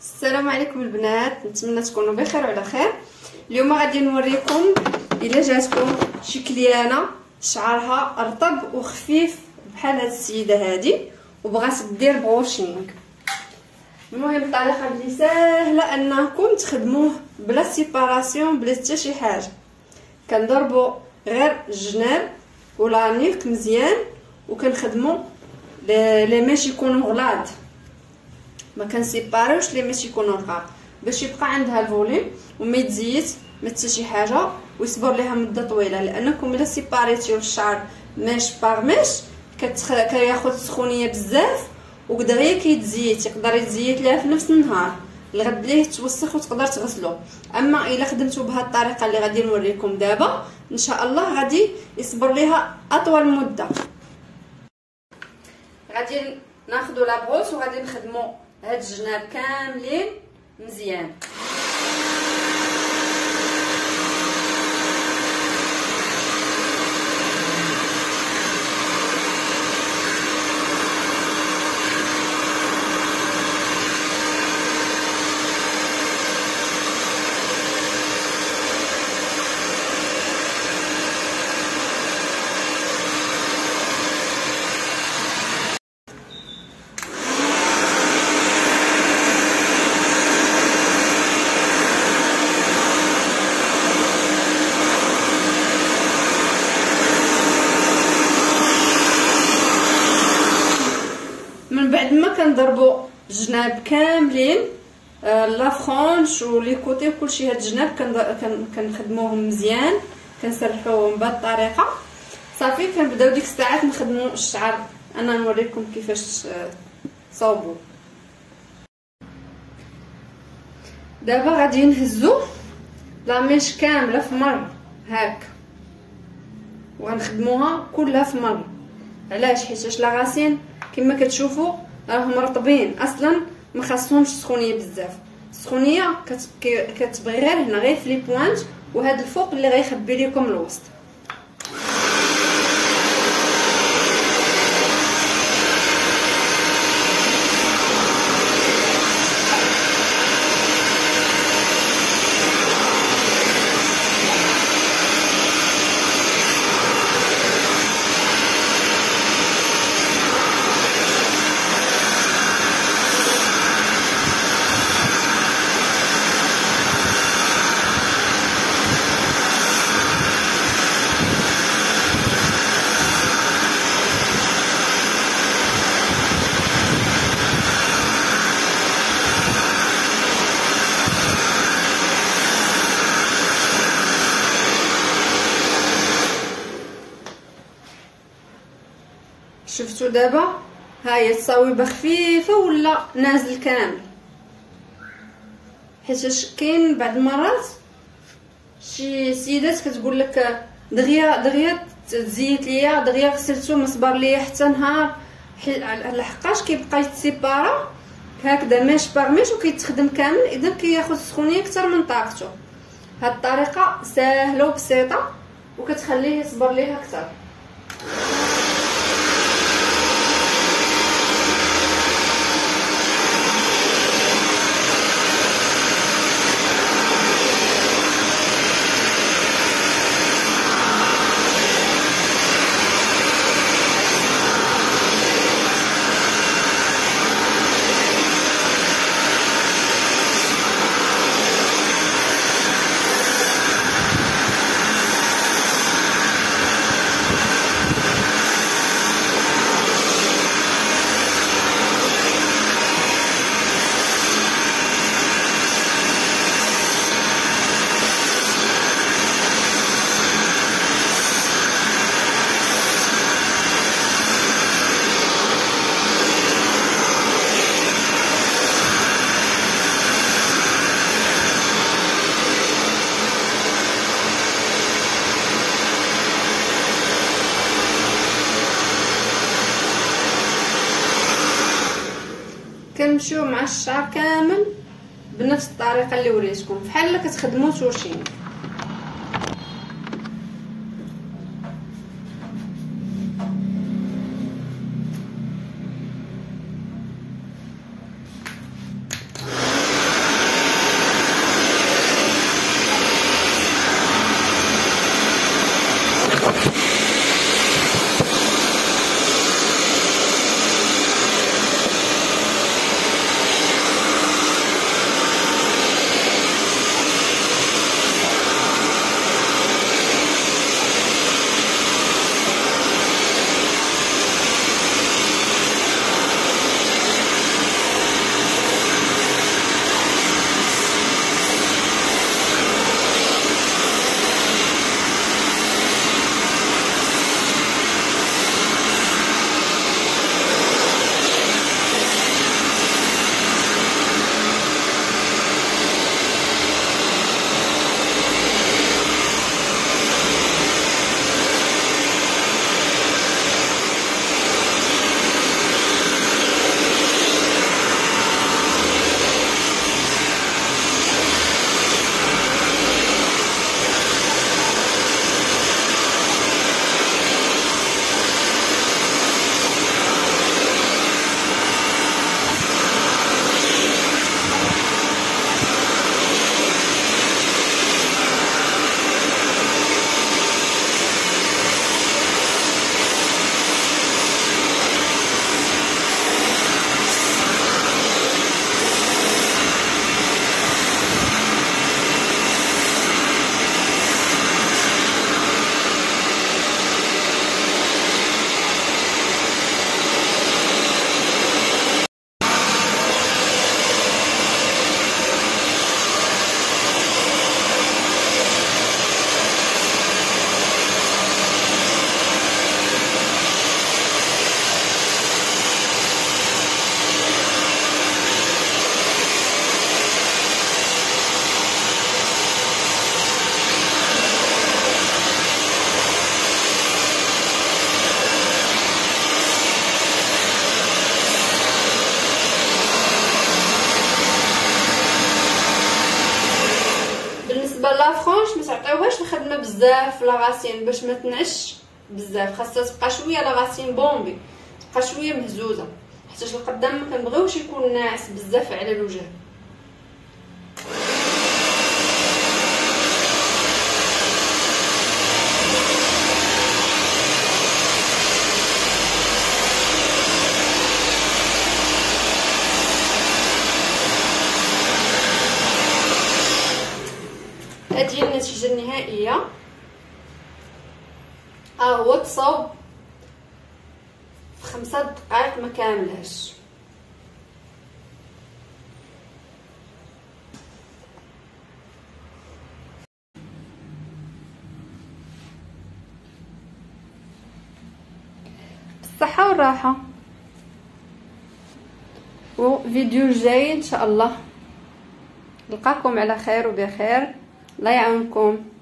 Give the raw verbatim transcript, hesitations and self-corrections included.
السلام عليكم البنات، نتمنى تكونوا بخير وعلى خير. اليوم غادي نوريكم الا جاتكم شي كليانه شعرها رطب وخفيف بحال هاد السيده هادي وبغات دير بروشينغ. المهم الطريقه اللي ساهله انكم تخدموه بلا سيباراسيون بلا حتى شي حاجه. كنضربوا غير الجناب ولا نيك مزيان وكنخدموا لي ميش يكونوا غلاض، ما كنسيباريوش لي ميش يكونوا رقاق باش يبقى عندها الفوليم وما يتزيت ما حتى شي حاجه ويصبر ليها مده طويله. لانكم الا سيباريتيو الشعر ميش باغ ميش كتخ... كياخذ سخونيه بزاف ودغيا كيتزيت، يقدر يتزيت ليها في نفس النهار الغد ليه توسخ وتقدر تغسلو. اما الا خدمتو بهذه الطريقه اللي غادي نوريكم دابا ان شاء الله غادي يصبر ليها اطول مده. غادي ناخذوا لابغوس وغادي نخدموا هاد الجناب كاملين مزيان. من بعد ما كنضربوا الجناب كاملين لا فرونش ولي كوتي وكلشي، هاد الجناب كنخدموهم مزيان كنسرحوهم بهاد الطريقه. صافي كنبداو ديك الساعات نخدموا الشعر. انا نوريكم كيفاش تصاوبوا. دابا غادي نهزو لا ميش كامله في مره هاك وغنخدموها كلها في مره. علاش؟ حيتاش لاغاسين كما كتشوفوا راهم رطبين اصلا ما خاصهمش سخونيه بزاف. السخونيه كتبغي غير هنا غير في لي بوانت وهذا الفوق اللي غيخبي لكم الوسط. شفتوا دابا ها هي الصويبه خفيفه ولا نازل كامل؟ حيتاش كاين بعض المرات شي سيدات كتقول لك دغيا دغيا تزيت ليا دغيا غسلتو ما صبر ليا حتى نهار، لحقاش كيبقى يتسيبارا هكذا ميش باغ ميش وكيتخدم كامل، اذا كياخذ سخونيه اكثر من طاقته. هاد الطريقه ساهله وبسيطه وكتخليه يصبر ليها اكثر. كنمشيو مع الشعر كامل بنفس الطريقه اللي وريتكم، بحال كتخدموا توشين. تعطيوهاش الخدمه بزاف لاغاسين باش ما تنعش بزاف، خاصها تبقى شويه لاغاسين بومبي، تبقى شويه مهزوزه، حيت القدام ما كنبغيوش يكون ناعس بزاف على الوجه. هذه النتيجه النهائيه. ها هو تصاوب في خمسة دقائق ما كاملاش. بالصحه والراحه، وفيديو جاي ان شاء الله. نلقاكم على خير وبخير، الله يعاونكم.